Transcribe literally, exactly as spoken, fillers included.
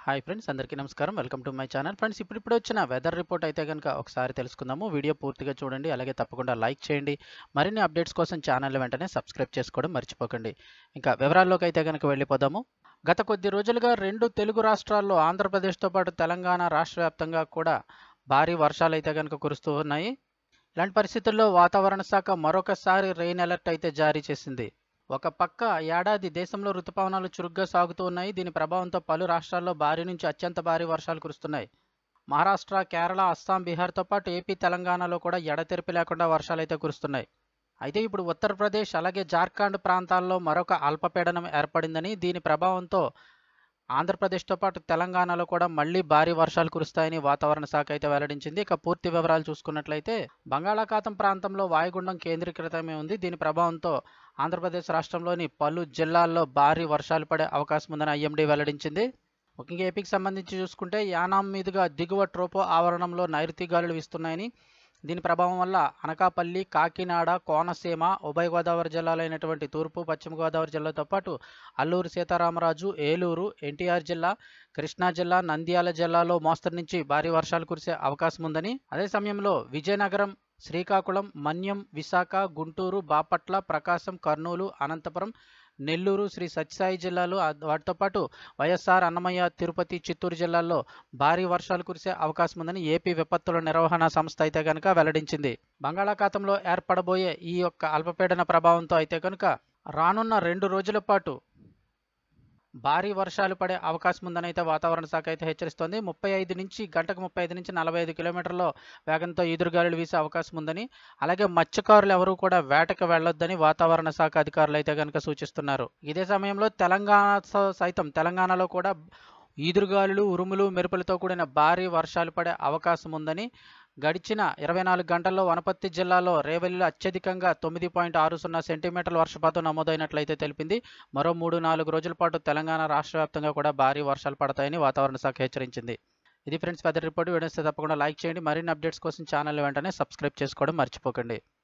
Hi friends, అందరికీ నమస్కారం. Welcome to my channel. Friends, ఇప్పుడిప్పుడు వచ్చిన వెదర్ రిపోర్ట్ అయితే కనుక ఒకసారి తెలుసుకుందాము. వీడియో పూర్తిగా చూడండి, అలాగే తప్పకుండా లైక్ చేయండి. మరిన్ని అప్డేట్స్ కోసం ఛానల్ వెంటనే సబ్స్క్రైబ్ చేసుకోవడం మర్చిపోకండి. ఇంకా వివరాల్లోకి అయితే కనుక వెళ్ళిపోదాము. గత కొద్ది రోజులుగా రెండు తెలుగు రాష్ట్రాల్లో ఆంధ్రప్రదేశ్తో పాటు తెలంగాణ రాష్ట్ర వ్యాప్తంగా కూడా భారీ వర్షాలు అయితే కనుక కురుస్తూ ఉన్నాయి. ఇలాంటి పరిస్థితుల్లో వాతావరణ శాఖ మరొకసారి రెయిన్ అలర్ట్ అయితే జారీ చేసింది. ఒక పక్క ఏడాది దేశంలో రుతుపవనాలు చురుగ్గా సాగుతూ ఉన్నాయి. దీని ప్రభావంతో పలు రాష్ట్రాల్లో భారీ నుంచి అత్యంత భారీ వర్షాలు కురుస్తున్నాయి. మహారాష్ట్ర, కేరళ, అస్సాం, బీహార్తో పాటు ఏపీ, తెలంగాణలో కూడా ఎడతెరిపి లేకుండా వర్షాలు అయితే కురుస్తున్నాయి. అయితే ఇప్పుడు ఉత్తరప్రదేశ్ అలాగే జార్ఖండ్ ప్రాంతాల్లో మరొక అల్పపీడనం ఏర్పడిందని, దీని ప్రభావంతో ఆంధ్రప్రదేశ్తో పాటు తెలంగాణలో కూడా మళ్లీ భారీ వర్షాలు కురుస్తాయని వాతావరణ శాఖ అయితే వెల్లడించింది. ఇక పూర్తి వివరాలు చూసుకున్నట్లయితే బంగాళాఖాతం ప్రాంతంలో వాయుగుండం కేంద్రీకృతమై ఉంది. దీని ప్రభావంతో ఆంధ్రప్రదేశ్ రాష్ట్రంలోని పలు జిల్లాల్లో భారీ వర్షాలు పడే అవకాశం ఉందని ఐఎండీ వెల్లడించింది. ముఖ్యంగా ఏపీకి సంబంధించి చూసుకుంటే యానాం మీదుగా దిగువ ట్రోపో ఆవరణంలో నైరుతి గాలులు వీస్తున్నాయని, దీని ప్రభావం వల్ల అనకాపల్లి, కాకినాడ, కోనసీమ, ఉభయ గోదావరి జిల్లాలైనటువంటి తూర్పు, పశ్చిమ గోదావరి జిల్లాతో పాటు అల్లూరు సీతారామరాజు, ఏలూరు, ఎన్టీఆర్ జిల్లా, కృష్ణా జిల్లా, నంద్యాల జిల్లాలో మోస్తరు నుంచి భారీ వర్షాలు కురిసే అవకాశం ఉందని, అదే సమయంలో విజయనగరం, శ్రీకాకుళం, మన్యం, విశాఖ, గుంటూరు, బాపట్ల, ప్రకాశం, కర్నూలు, అనంతపురం, నెల్లూరు, శ్రీ సత్యసాయి జిల్లాలు, వాటితో పాటు వైఎస్ఆర్, అన్నమయ్య, తిరుపతి, చిత్తూరు జిల్లాల్లో భారీ వర్షాలు కురిసే అవకాశం ఉందని ఏపీ విపత్తుల నిర్వహణ సంస్థ అయితే కనుక వెల్లడించింది. బంగాళాఖాతంలో ఏర్పడబోయే ఈ యొక్క అల్పపీడన ప్రభావంతో అయితే కనుక రానున్న రెండు రోజుల పాటు భారీ వర్షాలు పడే అవకాశం ఉందని అయితే వాతావరణ శాఖ అయితే హెచ్చరిస్తోంది. ముప్పై ఐదు నుంచి గంటకు ముప్పై ఐదు నుంచి నలభై ఐదు కిలోమీటర్ల వేగంతో ఈదురుగాలులు వీసే అవకాశం ఉందని, అలాగే మత్స్యకారులు ఎవరూ కూడా వేటకు వెళ్లొద్దని వాతావరణ శాఖ అధికారులు అయితే కనుక సూచిస్తున్నారు. ఇదే సమయంలో తెలంగాణ సైతం తెలంగాణలో కూడా ఈదురుగాలులు, ఉరుములు, మెరుపులతో కూడిన భారీ వర్షాలు పడే అవకాశం ఉందని, గడిచిన ఇరవై నాలుగు గంటల్లో వనపర్తి జిల్లాలో రేవల్లిలో అత్యధికంగా తొమ్మిది పాయింట్ ఆరు సున్నా సెంటీమీటర్ల వర్షపాతం నమోదైనట్లయితే తెలిపింది. మరో మూడు నాలుగు రోజుల పాటు తెలంగాణ రాష్ట్ర వ్యాప్తంగా కూడా భారీ వర్షాలు పడతాయని వాతావరణ శాఖ హెచ్చరించింది. ఇది ఫ్రెండ్స్ వెదర్ రిపోర్ట్. వీడియోస్ తప్పకుండా లైక్ చేయండి. మరిన్ని అప్డేట్స్ కోసం ఛానల్ వెంటనే సబ్స్క్రైబ్ చేసుకోవడం మర్చిపోకండి.